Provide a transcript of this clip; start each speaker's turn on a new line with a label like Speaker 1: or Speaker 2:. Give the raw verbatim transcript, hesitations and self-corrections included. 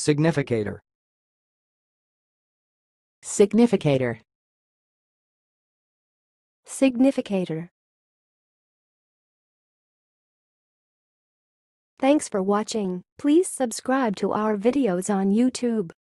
Speaker 1: Significator.
Speaker 2: Significator.
Speaker 3: Significator. Thanks for watching. Please subscribe to our videos on YouTube.